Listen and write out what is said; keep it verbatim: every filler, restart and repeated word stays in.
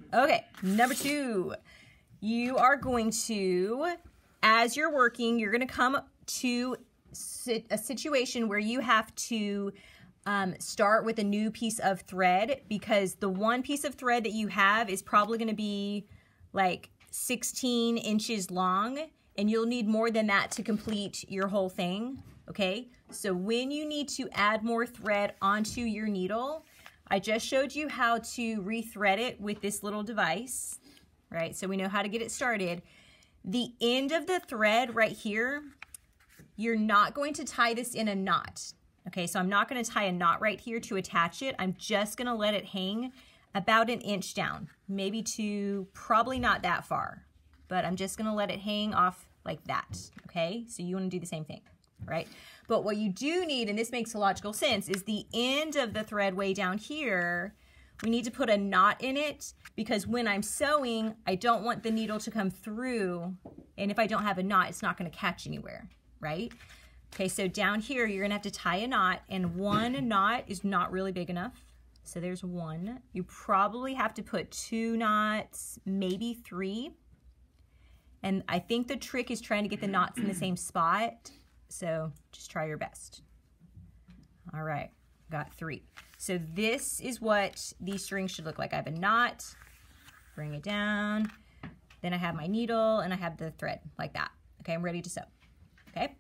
Okay, number two, you are going to, as you're working, you're going to come to a situation where you have to um, start with a new piece of thread, because the one piece of thread that you have is probably going to be like sixteen inches long, and you'll need more than that to complete your whole thing. Okay, so when you need to add more thread onto your needle, I just showed you how to rethread it with this little device, right? So we know how to get it started. The end of the thread right here, you're not going to tie this in a knot. Okay, so I'm not going to tie a knot right here to attach it. I'm just going to let it hang about an inch down, maybe to probably not that far, but I'm just going to let it hang off like that. Okay, so you want to do the same thing, right? But what you do need, and this makes a logical sense, is the end of the thread way down here. We need to put a knot in it, because when I'm sewing, I don't want the needle to come through, and if I don't have a knot, it's not going to catch anywhere, right? Okay, so down here, you're going to have to tie a knot, and one knot is not really big enough. So there's one. You probably have to put two knots, maybe three. And I think the trick is trying to get the knots in the same spot. So just try your best. All right, got three. So this is what these strings should look like. I have a knot, bring it down, then I have my needle and I have the thread like that. Okay, I'm ready to sew. Okay,